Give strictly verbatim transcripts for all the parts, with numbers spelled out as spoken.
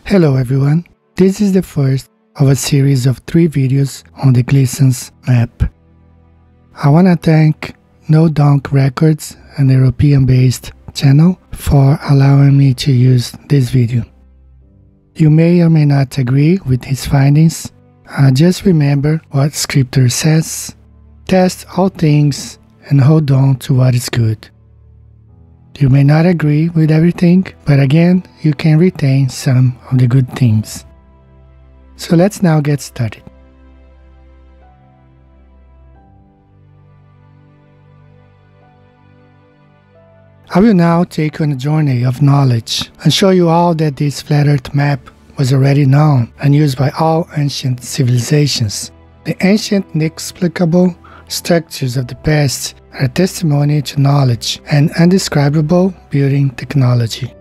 Hello everyone, this is the first of a series of three videos on the Gleason's map. I want to thank No Donk Records, an European-based channel, for allowing me to use this video. You may or may not agree with his findings. Uh, just remember what scripture says. Test all things and hold on to what is good. You may not agree with everything, but again, you can retain some of the good things. So let's now get started. I will now take you on a journey of knowledge and show you all that this flat earth map was already known and used by all ancient civilizations. The ancient inexplicable structures of the past are a testimony to knowledge and undescribable building technology.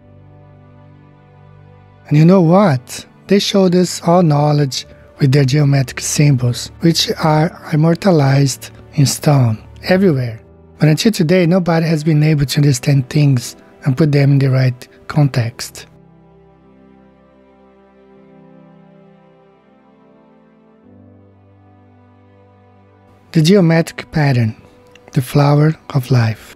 And you know what? They showed us all knowledge with their geometric symbols, which are immortalized in stone everywhere. But until today, nobody has been able to understand things and put them in the right context. The geometric pattern, the flower of life.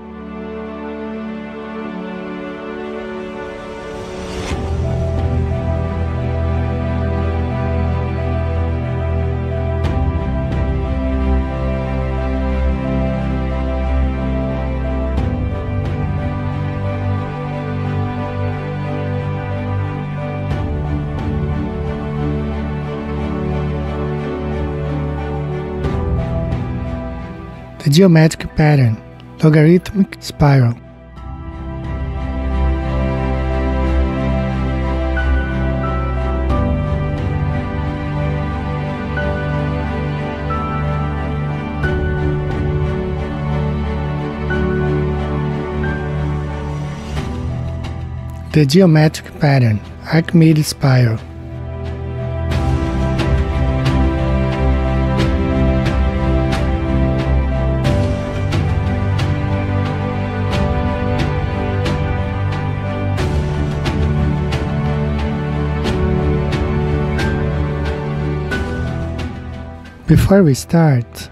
The geometric pattern, logarithmic spiral. The geometric pattern, Archimedes spiral. Before we start,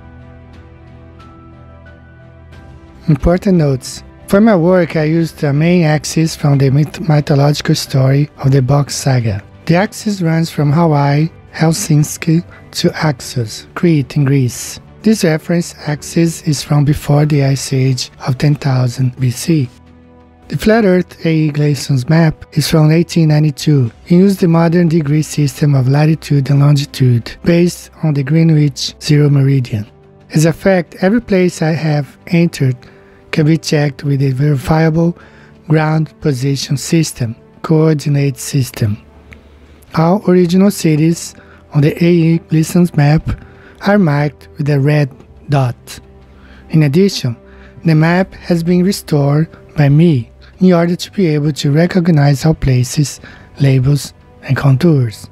important notes. For my work, I used the main axis from the myth mythological story of the Box Saga. The axis runs from Hawaii, Helsinki to Axos, Crete in Greece. This reference axis is from before the Ice Age of ten thousand B C. The Flat Earth A E Gleason's map is from eighteen ninety-two and used the modern degree system of latitude and longitude based on the Greenwich Zero Meridian. As a fact, every place I have entered can be checked with a verifiable ground position system, coordinate system. All original cities on the A E Gleason's map are marked with a red dot. In addition, the map has been restored by me in order to be able to recognize all places, labels, and contours.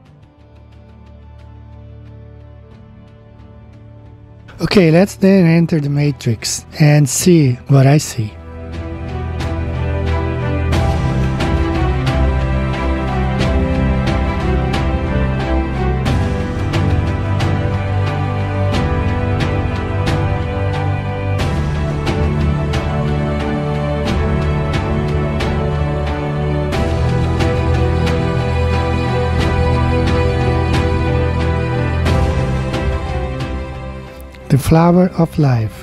Okay, let's then enter the matrix and see what I see. The flower of life.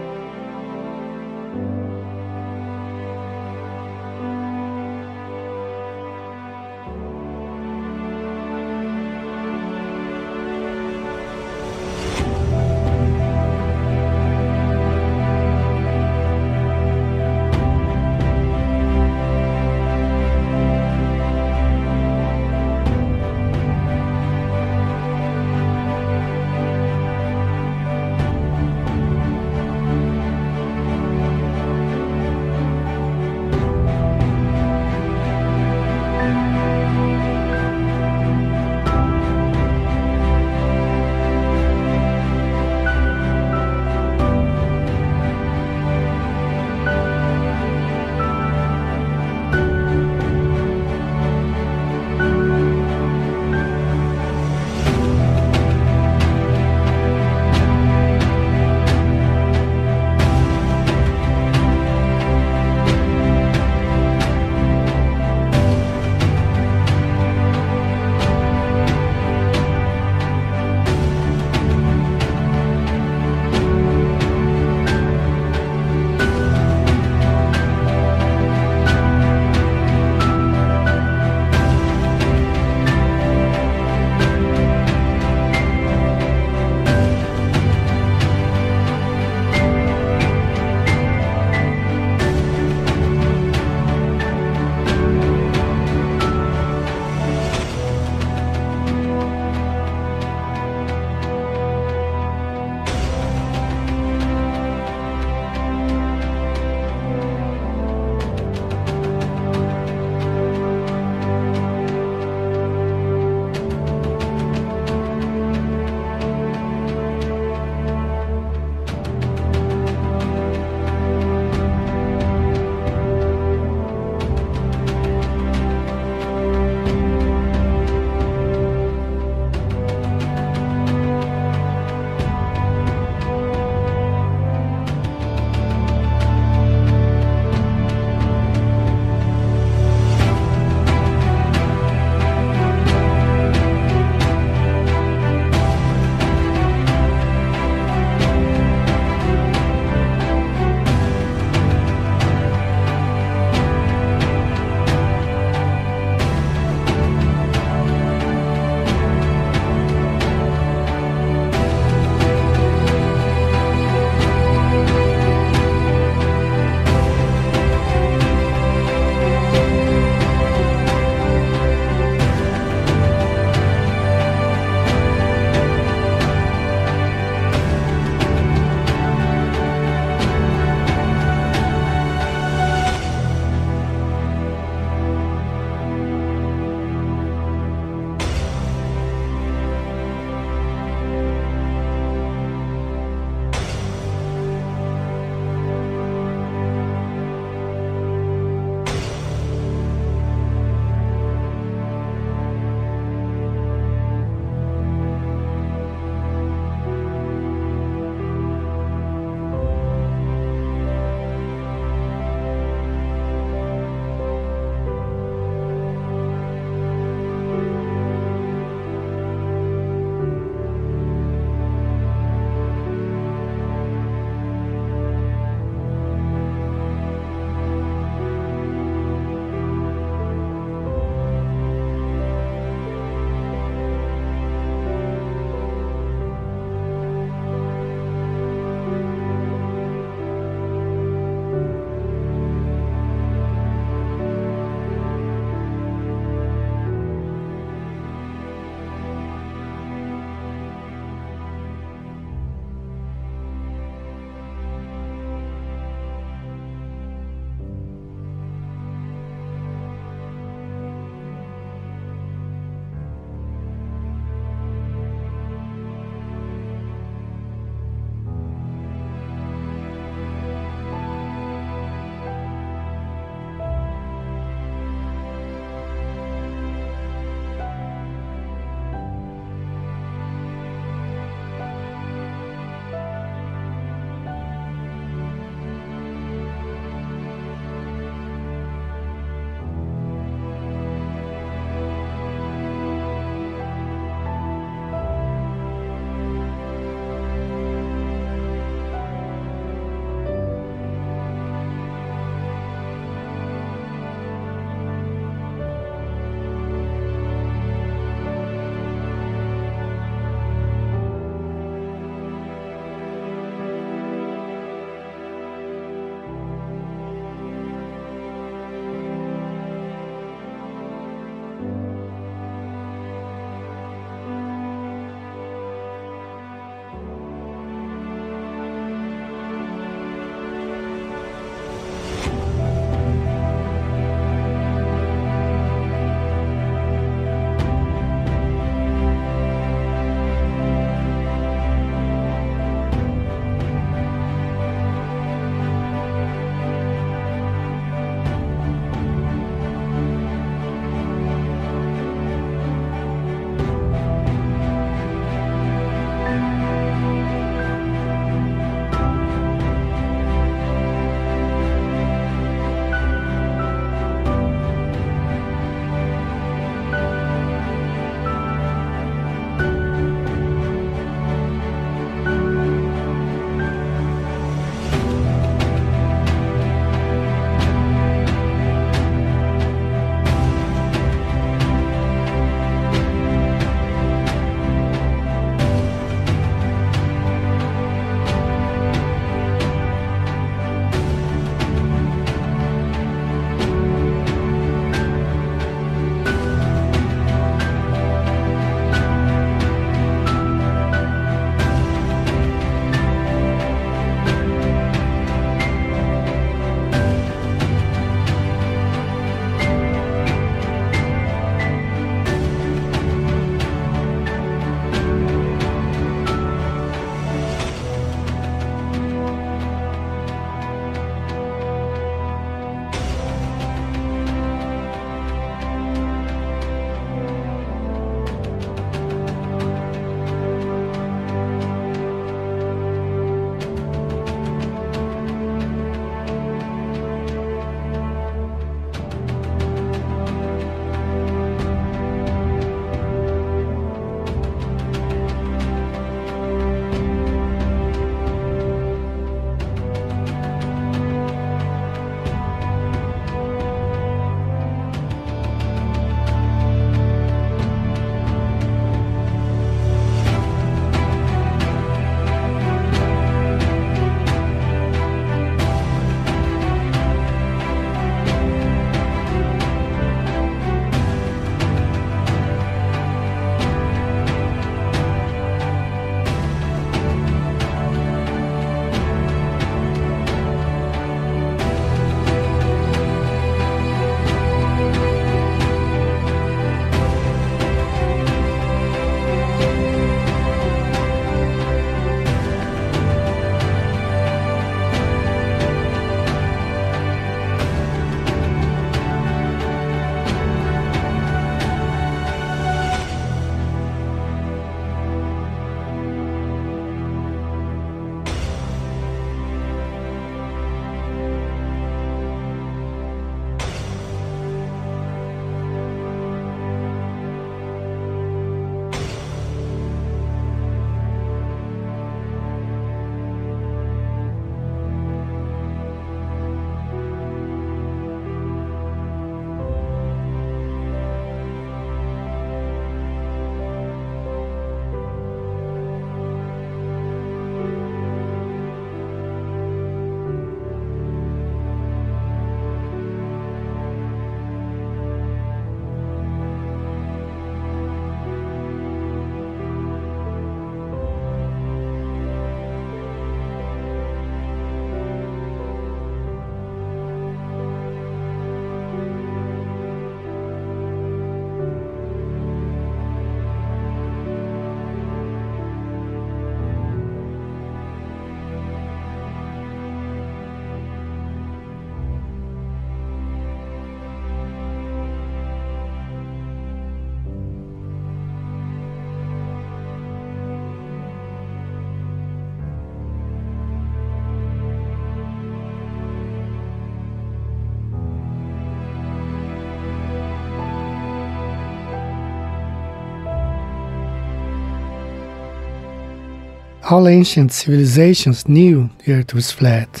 All ancient civilizations knew the Earth was flat.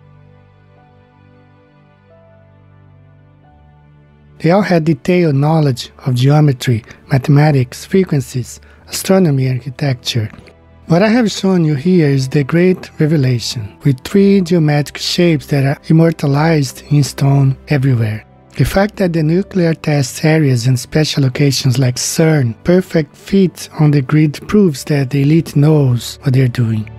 They all had detailed knowledge of geometry, mathematics, frequencies, astronomy, and architecture. What I have shown you here is the Great Revelation, with three geometric shapes that are immortalized in stone everywhere. The fact that the nuclear test areas and special locations like CERN perfect fit on the grid proves that the elite knows what they're doing.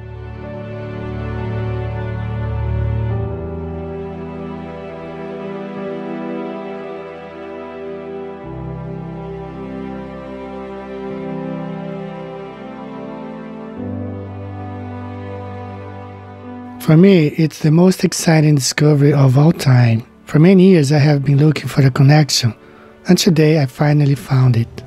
For me, it's the most exciting discovery of all time. For many years I have been looking for a connection, and today I finally found it.